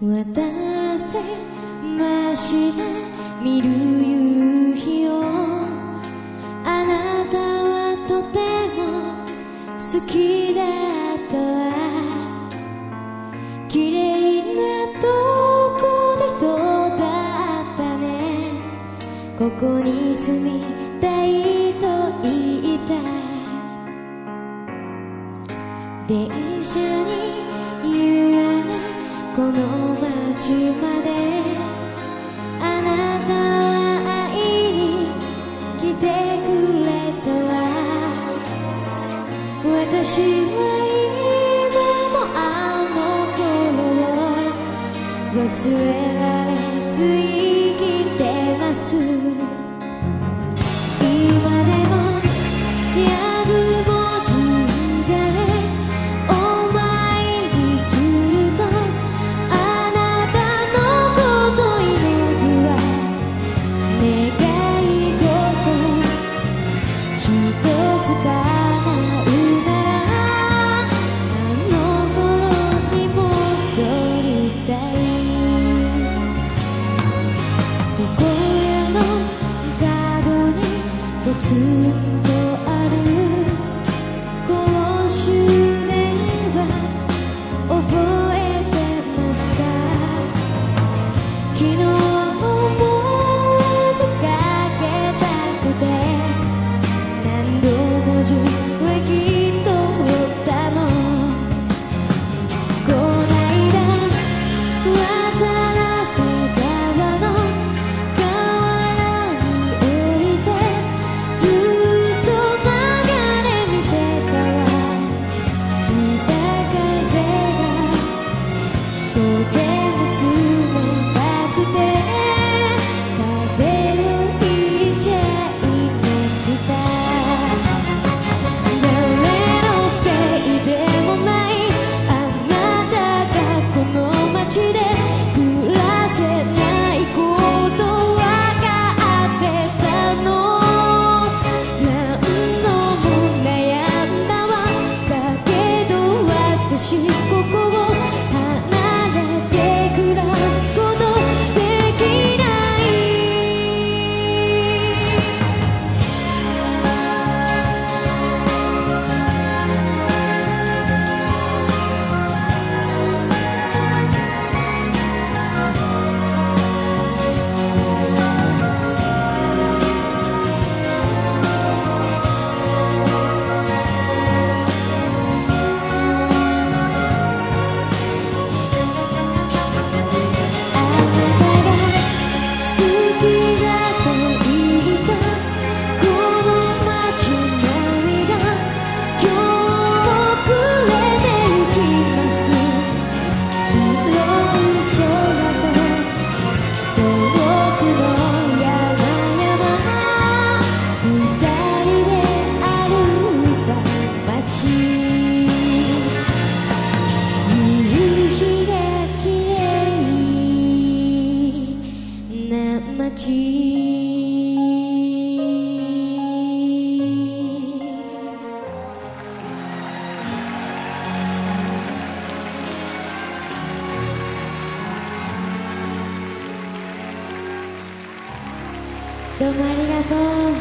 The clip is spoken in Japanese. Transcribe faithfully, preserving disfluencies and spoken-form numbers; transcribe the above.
渡らせました見る夕日をあなたはとても好きだったわ綺麗なとこで育ったねここに住みたいと言った電車に揺られこの街まであなたは会いに来てくれたわ私は今もあの頃を忘れられず生きてます今でも八雲神社へお参りするとあなたのこと祈るわ願い事一つ叶うならあの頃に戻りたい床屋の角にポツンとある公衆電話覚えてますか昨日思わずかけたくて何度も受話器取ったのこないだ渡らせ川の河原に降りてずっと流れ見てたわ北風がとても冷たくて風邪をひいちゃいました誰のせいでもないあなたがこの街で暮らせないことわかってたの何度も悩んだわだけど私ここを離れて暮らすことできないあなたが好きだと言ったこの街並みが今日も暮れてゆきます広い空と遠くの山々二人で歩いた街夕日が綺麗な街どうもありがとう。